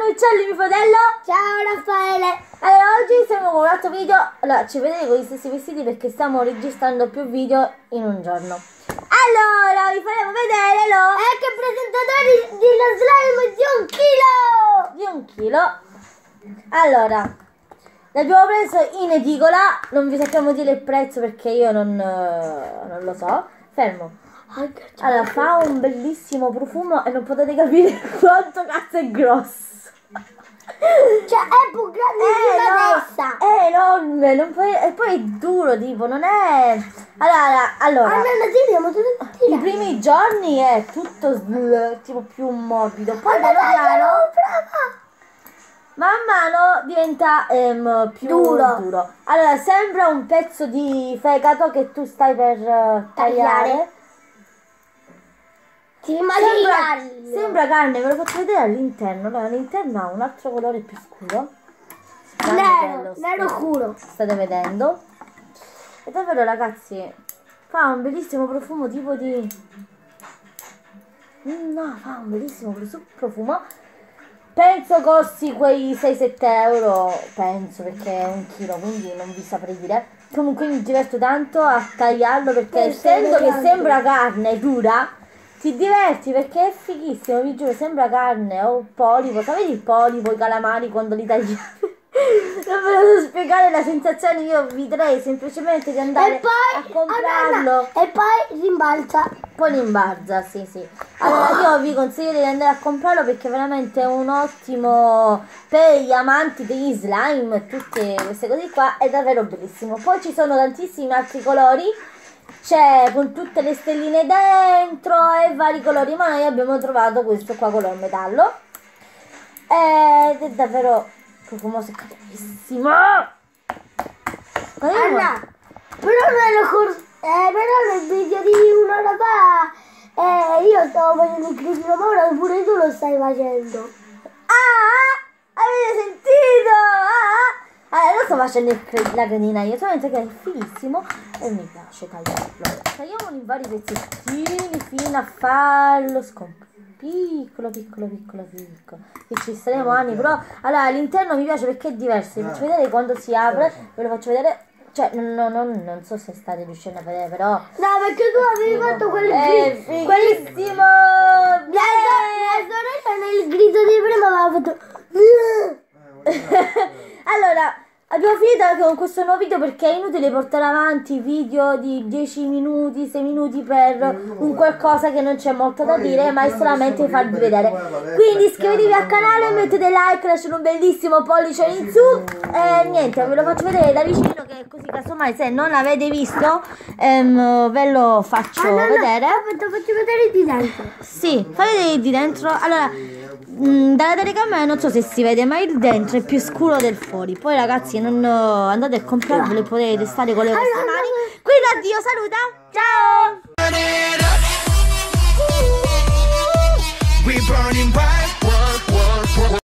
uccelli, mio fratello. Ciao Raffaele. Allora, oggi siamo con un altro video. Allora, ci vedete con gli stessi vestiti perché stiamo registrando più video in un giorno. Allora, vi faremo vedere lo... Ecco i presentatori dello slime di 1 chilo. Di 1 chilo. Allora, l'abbiamo preso in edicola. Non vi sappiamo dire il prezzo perché io non lo so. Fermo. Allora, fa un bellissimo profumo e non potete capire quanto cazzo è grosso. Cioè è più grande di una testa. È enorme, non puoi, e poi è duro, tipo, non è... Allora i primi giorni è tutto tipo più morbido, poi piano piano, man mano diventa più duro. Allora, sembra un pezzo di fegato che tu stai per tagliare. Sembra carne, ve lo faccio vedere all'interno. Allora, all'interno ha un altro colore più scuro. Nero scuro. State vedendo? E davvero, ragazzi, fa un bellissimo profumo tipo di... No, fa un bellissimo profumo. Penso costi quei 6-7 euro. Penso, perché è 1 chilo, quindi non vi saprei dire. Comunque mi diverto tanto a tagliarlo perché essendo che sembra carne dura, ti diverti perché è fighissimo, vi giuro, sembra carne o polipo. Sapete il polipo, i calamari quando li tagli? Non ve lo so spiegare la sensazione, io vi direi semplicemente di andare a comprarlo. E poi rimbalza. Poi rimbalza, sì. Allora io vi consiglio di andare a comprarlo perché veramente è un ottimo per gli amanti degli slime e tutte queste cose qua, è davvero bellissimo. Poi ci sono tantissimi altri colori. C'è con tutte le stelline dentro e vari colori, ma noi abbiamo trovato questo qua color metallo ed è davvero profumoso e carissimo. Anna, però nel video di un'ora fa io stavo facendo il critico, ma ora pure tu lo stai facendo. Avete sentito? Allora, non sto facendo la granina io, solamente che è fighissimo e mi piace tagliarlo. Tagliamolo in vari pezzettini fino a farlo piccolo. Che ci staremo anni, però allora all'interno mi piace perché è diverso. Vi faccio vedere quando si apre, ve lo faccio vedere. Cioè, non so se state riuscendo a vedere, però... No, perché tu avevi fatto quel grido. Fighissimo! Mia sorella nel grido di prima aveva fatto... Allora, abbiamo finito anche con questo nuovo video perché è inutile portare avanti video di 10 minuti, 6 minuti per un qualcosa che non c'è molto da dire, ma è solamente farvi vedere. Quindi iscrivetevi al canale, mettete like, lasciate un bellissimo pollice in su e niente, ve lo faccio vedere da vicino che così casomai se non l'avete visto ve lo faccio vedere. Faccio vedere di dentro. Sì, fate vedere di dentro. Allora, dalla telecamera non so se si vede, ma il dentro è più scuro del fuori. Poi ragazzi, non andate a comprarvelo, potete stare con le vostre mani. Quindi addio, saluta, ciao.